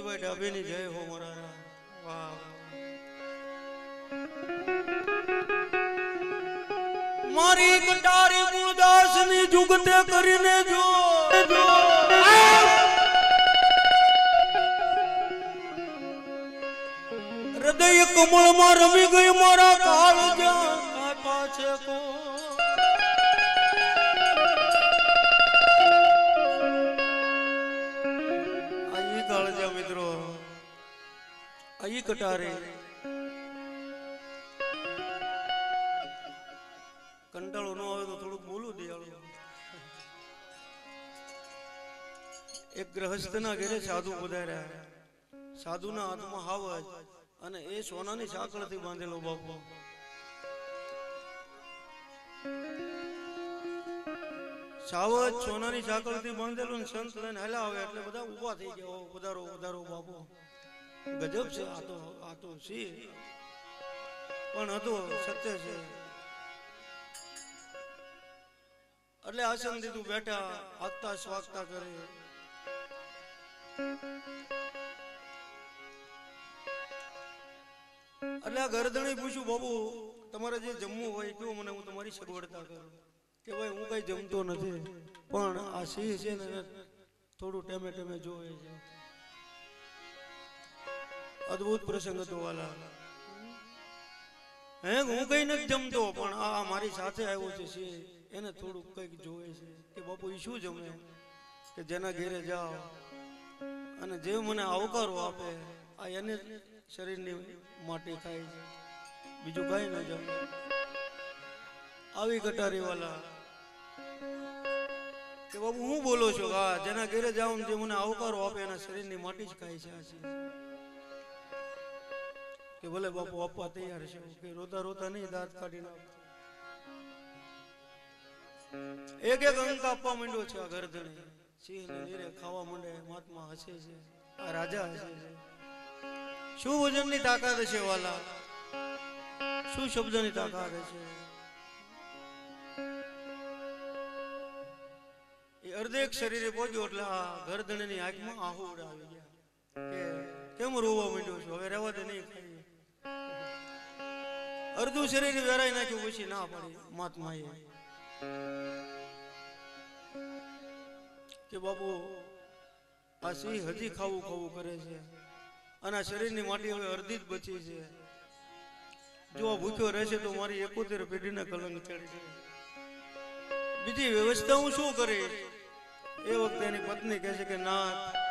ભાઈ ડાબેની જય હો મોરારા વાહ મારી કટારી મૂળદાસની જુગતે કરીને જો હૃદય કમળમાં રમી ગઈ મારા કાળજા કાય પાછે કો આઈ કાળજા મિત્રો આઈ કટારી કંટાળો ન આવે તો થોડું બોલું દયાળુ એક ગ્રહસ્થના ઘરે સાધુ પધાર્યા સાધુના હાથમાં હાવજ અને એ સોનાની સાંકળથી બાંધેલો બાપુ સાવજ સોનાની સાંકળથી બાંધેલો ને સંત લઈને હાલ્યા આવે એટલે બધા ઊભા થઈ ગયા વધારો વધારો બાપુ ગજબ છે આ તો સી પણ હતો સત્ય છે એટલે આસન દીધું બેઠા આગતા સ્વાગતા કરે એટલે આ ગરદણી પૂછ્યું બાબુ તમારે જે જમવું હોય કેવું મને હું તમારી સગવડતા કરું કે ભાઈ હું કઈ જમતો નથી પણ આ સિંહ છે ને થોડું ટેમે ટેમે જોવે છે અદ્ભુત પ્રસંગ હતો વાલા હે હું કઈ નથી જમતો પણ આ મારી સાથે આવ્યો છે સિંહ એને થોડું કઈક જોવે છે કે બાપુ એ શું જમે કે જેના ઘેરે જાઓ અને જે મને આવકારો આપે આ એને શરીરની માટી ખાય છે બીજું કઈ ન જમે આવી કટારી વાલા કે બાપુ હું બોલો છો હા જેના ઘેરે જાઉં જે મને આવકારો આપે એના શરીરની માટી જ ખાય છે કે ભલે બાપુ આપવા તૈયાર છે કે રોતા રોતા નહીં દાંત કાઢી નાખ એક એક અંક આપવા માંડ્યો છે આ ગરદણી સિંહ ને નીરે ખાવા માંડે મહાત્મા હસે છે આ રાજા હસે છે શું વજનની તાકાત છે વાલા શું શબ્દની તાકાત છે એ અર્ધેક શરીરે પહોંચ્યો એટલે આ ગરદણીની આંખમાં આહુ ઉડાવી ગયા કે કેમ રોવા માંડ્યો છો હવે રહેવા દે નહીં ખાઈ અર્ધું શરીર વેરાઈ નાખ્યું પછી ના પાડી મહાત્માએ કે બાપુ આ સિંહ હજી ખાવું ખાવું કરે છે અને આ શરીરની માટી હવે અડધી જ બચી છે જો આ ભૂખ્યો રહેશે તો મારી 71 પેઢીને કલંક ચડશે બીજી વ્યવસ્થા હું શું કરીશ એ વખતે એની પત્ની કહે છે કે ના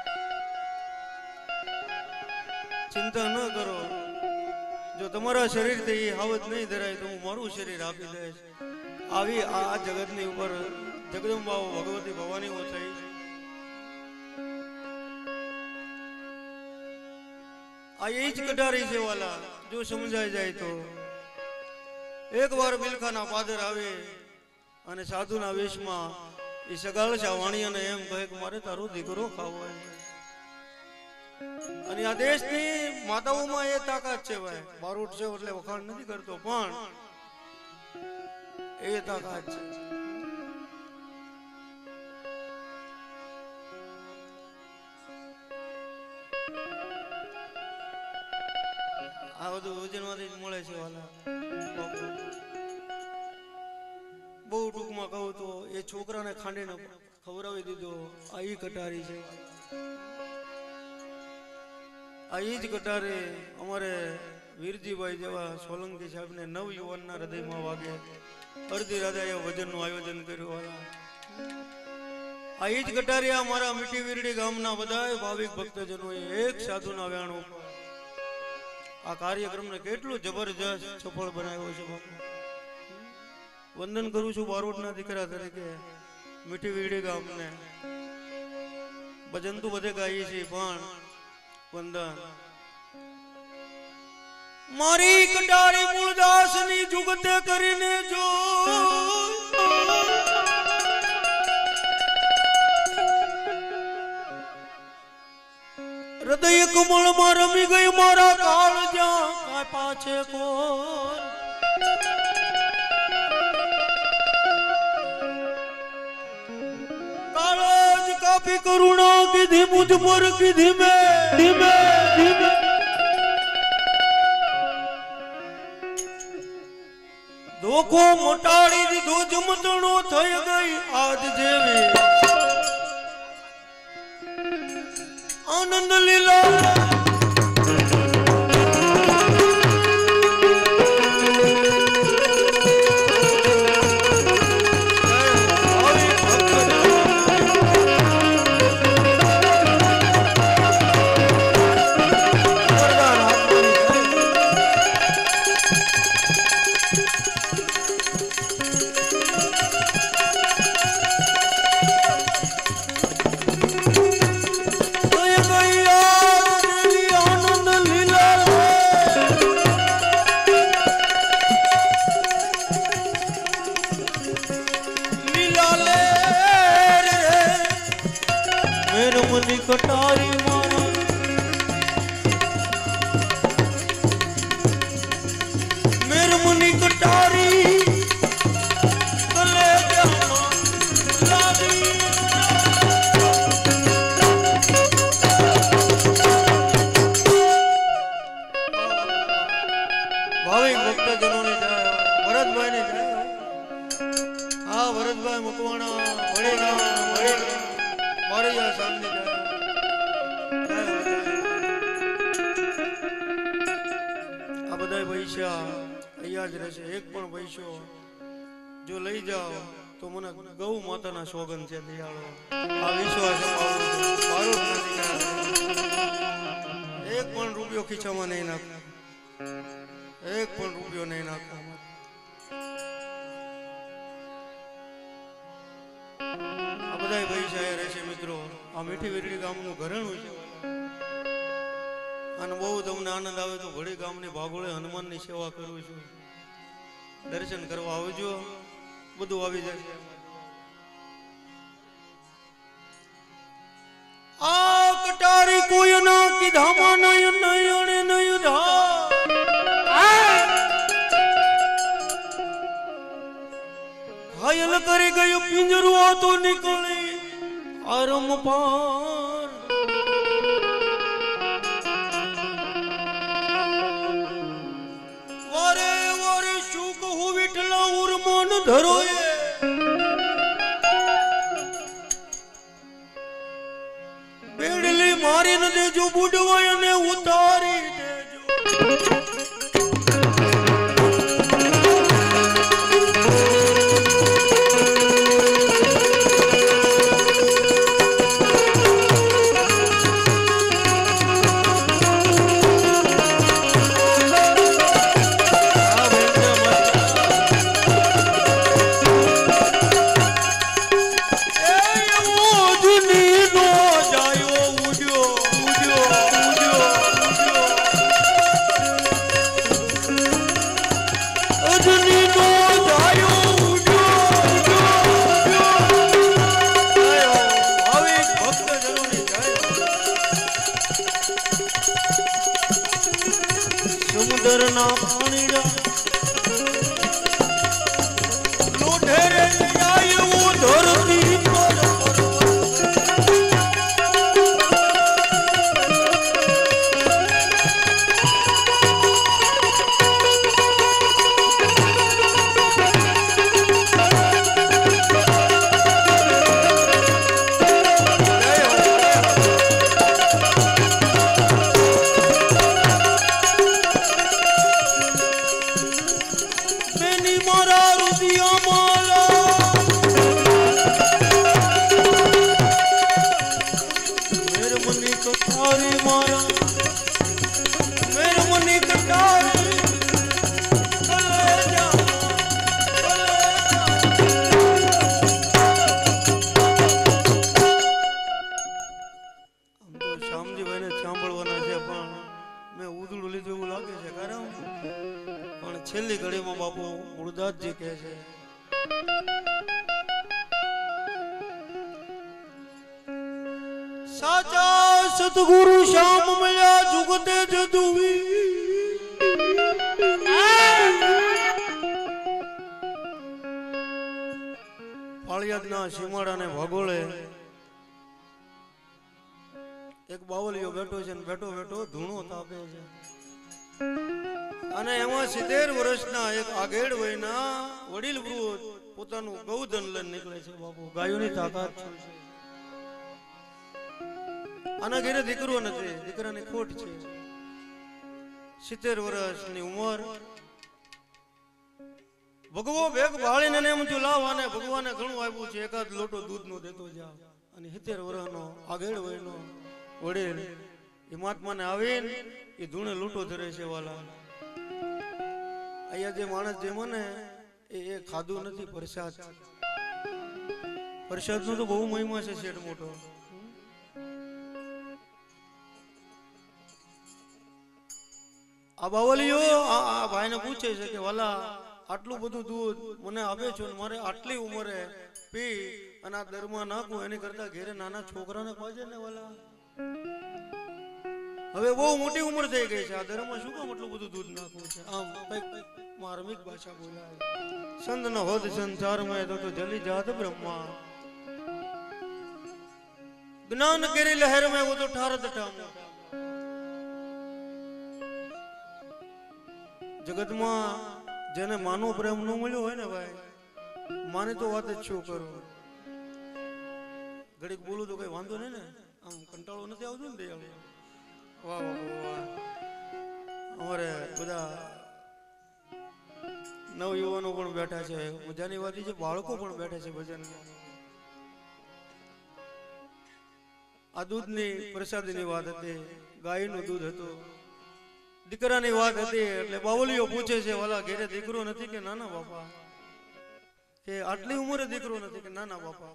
ચિંતા ન કરો જો તમારા શરીરથી હાવત નહીં ધરાય તો હું મારું શરીર આપી દઈશ આવી આ જગતની ઉપર જગદંબા ભગવતી ભવાની થઈ આ એ જ કટારી છે વાલા જો સમજાઈ જાય તો એક વાર બિલખાના પાદર આવે અને સાધુના વેશમાં એ સગાળશા વાણિયાને એમ કહે કે મારે તારો દીકરો ખાવો અને આ દેશની માતાઓમાં એ તાકાત છે ભાઈ બારોટ છે એટલે વખાણ નથી કરતો પણ એ તાકાત છે આ બધું વજનમાંથી જ મળે છે વાલા બહુ ટૂંકમાં કહું તો એ છોકરાને ખાંડીને ખવડાવી દીધો આ ઈ કટારી છે આ ઈ જ કટારી અમારે વીરજીભાઈ જેવા સોલંકી સાહેબને નવ યુવાનના હૃદયમાં વાગે અડધી રાધાએ વજનનું આયોજન કર્યું વાલા આ ઈ જ કટારી આ મારા મીઠી વીરડી ગામના બધા ભાવિક ભક્તજનોએ એક સાધુના વ્યાણ ઉપર આ કાર્યક્રમને કેટલું જબરજસ્ત સફળ બનાવ્યો છે બાપુ વંદન કરું છું બારોટના દીકરા તરીકે મીઠી વીરડી ગામને ભજન તો બધે ગાઈએ છીએ પણ વંદન મારી કટારી મૂળદાસની જુગતે કરીને જો હૃદય કમળમાં રમી ગઈ મારા કાળજા કાય પાછે કોણ काळज काफी करुणा किधी मुझ पर किधी में ધીમે ધીમે ધોકો મોટાડી દીધો જમતણો થઈ ગઈ આજ જેવી આનંદ લીલા कटारी मारा मेरे मुनि कटारी गले जामा लागी भाविक भक्तजनों ने जाया भरतभाई ने जाया हाँ भरतभाई मुकवाणा वड़ेगा मारे या सामने जाया પૈસા અહીંયા જ રહેશે એક પણ પૈસો જો લઈ જાઓ તો મને ગૌ માતાના સોગન છે દયાળો આ વિશ્વાસ મારો જ નથી એક પણ રૂપિયો ખીચામાં નહીં નાખો એક પણ રૂપિયો નહીં નાખો આ બધા પૈસા એ રહેશે મિત્રો આ મીઠી વીરડી ગામનું ઘરેણું છે અને બહુ તમને આનંદ આવે તો ઘડી ગામની ભાગોળે હનુમાનની સેવા કરું છું દર્શન કરવા આવજો બધું આવી જશે આ કટારી કોઈ ના કીધામાં નય નયણે નય ધા ઘાયલ કરી ગયું પિંજરું આ તો નીકળી આરમ પાર ધરોએ બેડલી મારીને દેજો બુડવાય અને ઉતારી દેજો છેલ્લી ઘડીમાં બાપુ મુરદાસજી કહે છે સાચા સતગુરુ શ્યામ મળ્યા જુગતે જદુવી પાળિયાદના સીમાડાને ભગોળે એક બાવલિયો બેઠો છે ને બેઠો બેઠો ધૂણો તાપે છે અને એમાં 70 વર્ષના એક આગેડ વયના વડીલ વૃદ્ધ પોતાનું ગૌધન લઈને નીકળે છે બાપુ ગાયોની તાકાત છે આના ઘરે દીકરો નથી દીકરાની ખોટ છે 70 વર્ષની ઉંમર ભગવો બેગ ભાળીને એમ થયું લાવ આને ભગવાને ઘણું આપ્યું છે એકાદ લોટો દૂધનો દેતો જા અને 70 વર્ષનો આગેડ વયનો વડીલ એ મહાત્માને આવીને એ ધૂણે લૂંટો ધરે છે વાલા અહીંયા જે માણસ જે મને એ ખાધું નથી પ્રસાદ પ્રસાદનો તો બહુ મહિમા છે શેઠ મોટો આ બાવલીઓ આ ભાઈને પૂછે છે કે વાલા આટલું બધું દૂધ મને આપે છો ને મારે આટલી ઉંમરે પી અને આ દરમાં નાખું એની કરતા ઘેરે નાના છોકરાને પાજે ને વાલા હવે બહુ મોટી ઉંમર થઈ ગઈ છે આ દરમાં શું કામ આટલું બધું દૂધ નાખવું છે આમ કઈક માર્મિક ભાષા બોલાય સંત ન હોદ સંસારમાં તો જલી જાત બ્રહ્મા જ્ઞાન કેરી લહેર में वो तो ठारत ठाम જગતમાં જેને માનો પ્રેમ ન મળ્યો હોય ને ભાઈ માને તો વાત જ શું કરું ઘડીક બોલું તો કઈ વાંધો નહીં ને આમ કંટાળો નથી આવતો ને દયાળુ વાહ વાહ વાહ અમારે બધા નવ યુવાનો પણ બેઠા છે મજાની વાત છે બાળકો પણ બેઠા છે ભજનમાં આ દૂધની પ્રસાદીની વાત હતી ગાયનું દૂધ હતું દીકરાની વાત હતી એટલે બાવલીઓ પૂછે છે વાલા ઘેરે દીકરો નથી કે નાના બાપા કે આટલી ઉંમરે દીકરો નથી કે નાના બાપા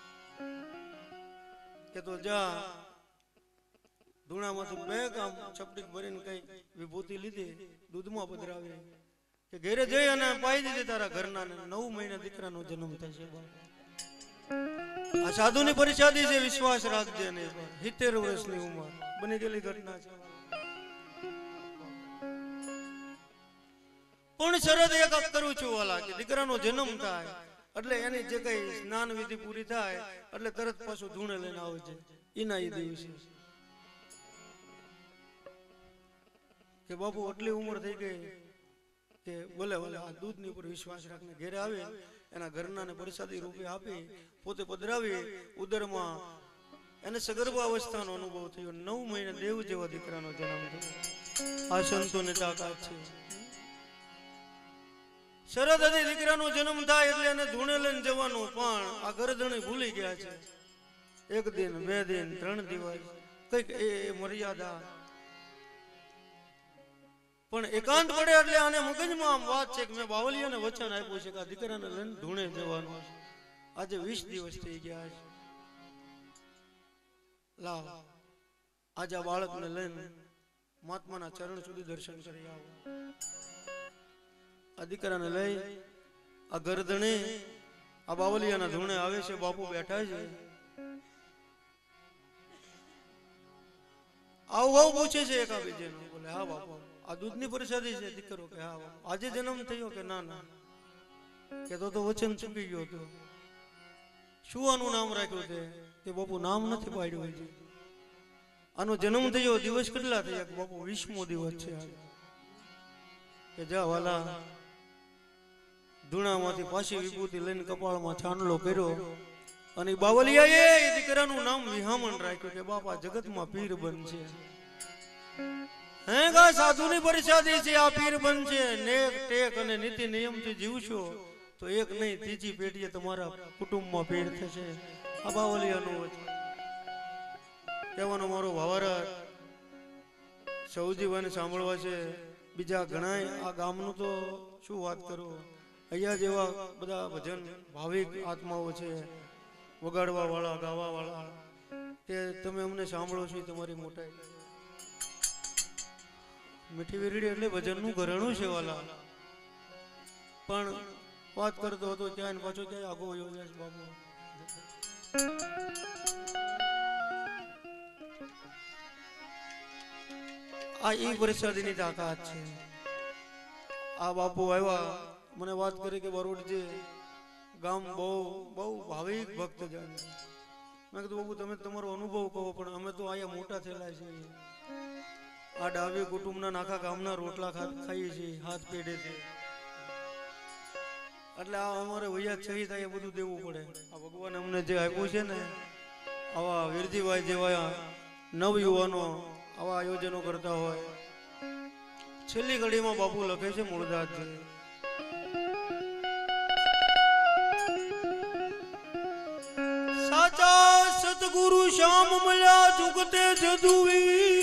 કે તો જા ધૂણામાંથી બે કામ ચપટીક ભરીને કઈ વિભૂતિ લીધી દૂધમાં પધરાવી કે ઘેરે જઈ અને પાઈ દીધી તારા ઘરના 9 મહિના દીકરાનો જન્મ થશે આ સાધુની પરિષાદી છે વિશ્વાસ રાખજે ને 70 વર્ષની ઉંમર બની ગયેલી ઘટના છે પણ શરત એક કરું છું વાલા કે દીકરાનો જન્મ થાય એટલે એની જે કઈ સ્નાન વિધિ પૂરી થાય એટલે તરત પાછું ધૂણે લઈને આવજે એના એ દિવસે કે બાપુ આટલી ઉંમર થઈ ગઈ કે બોલે બોલે આ દૂધની ઉપર વિશ્વાસ રાખીને ઘેરે આવે એના ઘરનાને પ્રસાદી રૂપે આપી પોતે પધરાવી ઉદરમાં એને સગર્ભ અવસ્થાનો અનુભવ થયો 9 મહિના દેવ જેવા દીકરાનો જન્મ થયો આ સંતોની તાકાત છે શરત હતી દીકરાનો જન્મ થાય એટલે એને ધૂણે લઈને જવાનું પણ આ ગરદણી ભૂલી ગયા છે 1 દિન 2 દિન 3 દિવસ કઈક એ મર્યાદા પણ એકાંત પડે એટલે આને મગજમાં આમ વાત છે કે મેં બાવલિયાને વચન આપ્યું છે કે આ દીકરાને લઈને ધૂણે જવાનું આજે 20 દિવસ થઈ ગયા છે લાવ આજે આ બાળકને લઈને મહાત્માના ચરણ સુધી દર્શન કરી આવો આ દીકરાને લઈ આ ગરદણે આ બાવલિયાના ધૂણે આવે છે બાપુ બેઠા છે આવું પૂછે છે એકા બીજેનો બોલે હા બાપુ આ દૂધની પ્રસાદી છે દીકરો કે હા બાપુ આજે જન્મ થયો કે ના ના કે તો વચન ચૂકી ગયો હતો શું આનું નામ રાખ્યું છે કે બાપુ નામ નથી પાડ્યું હજી આનો જન્મ થયો દિવસ કેટલા થયા કે બાપુ 20મો દિવસ છે કે જા વાલા ધૂણામાંથી પાછી વિભૂતિ લઈને કપાળમાં છાંડલો કર્યો અને બાવલિયાએ એ દીકરાનું નામ વિહામણ રાખ્યું કે બાપા જગતમાં પીર બનશે હે ગા સાધુની પરિષાદી છે આ પીર બનશે નેક ટેક અને નીતિ નિયમથી જીવશો તો એક નહીં ત્રીજી પેઢીએ તમારા કુટુંબમાં પીર થશે આ બાવલિયાનું વચન કહેવાનો મારો ભાવાર્થ સૌજીવાને સાંભળવા છે બીજા ઘણા આ ગામનું તો શું વાત કરું અહીંયા જેવા બધા ભજન ભાવિક આત્માઓ છે વગાડવા વાળા ગાવા વાળા કે તમે અમને સાંભળો છો તમારી મોટાઈ મીઠી વીરડી એટલે ભજનનું ઘરેણું છે વાલા પણ વાત કરતો હતો ત્યાં પાછો ક્યાંય આગો વયો જાય બાપુ આ ઈ પ્રસાદીની તાકાત છે આ બાપુ આવ્યા મને વાત કરી કે બરોડ જે ગામ બહુ ભાવિક ભક્તજન मैं कहा बाबू तमे तमारो अनुभव कहो पण अमे तो आया मोटा थेला छे आ डावे कुटुंबना नाखा गामना रोटला खाઈએ છીએ हाथ पेड़े थे એટલે આ અમારે વૈયા સહી થાય એ બધું દેવું પડે આ ભગવાન અમને જે આપ્યું છે ને આવા વીરજીભાઈ જેવા નવ યુવાનો આવા આયોજનો કરતા હોય છેલ્લી ઘડીમાં બાપુ લખે છે મૂળદાસ છે સાચા સતગુરુ શ્યામ મળ્યા જુગતે જદુવી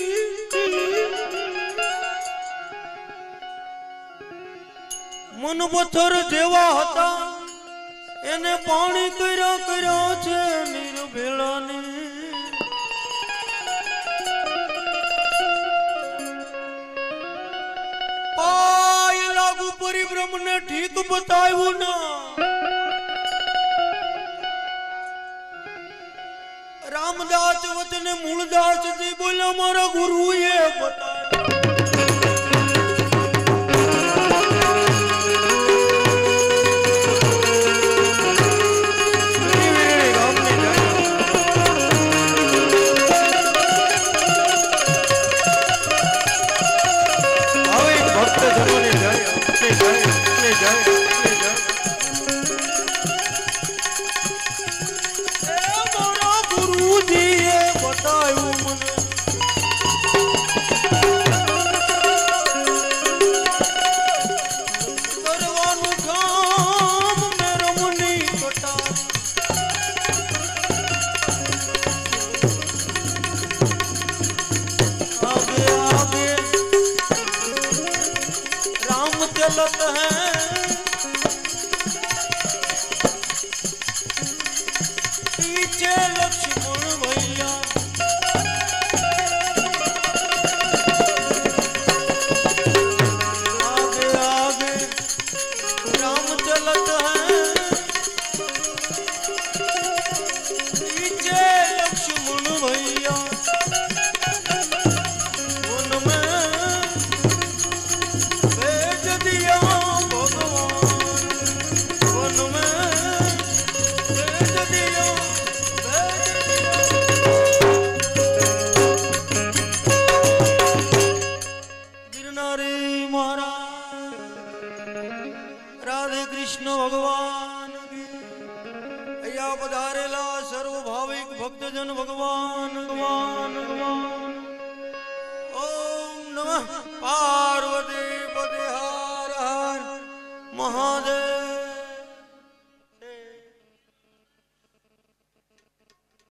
मन पत्थर जेवा हता एने पानी कर्या कर्या छे नीर भेळाने पाय लागू परिभ्रम ने ठीक बताव्યું ना रामदास वचने मूलदास जी बोला मारा गुरु ये बताया चलत है पीछे लक्ष्मण भैया आगे आगे राम चलत है पीछे लक्ष्मण भैया भगवान अया पधारेला सर्वभाविक भक्तजन भगवान भगवान भगवान ओम नमः पार्वती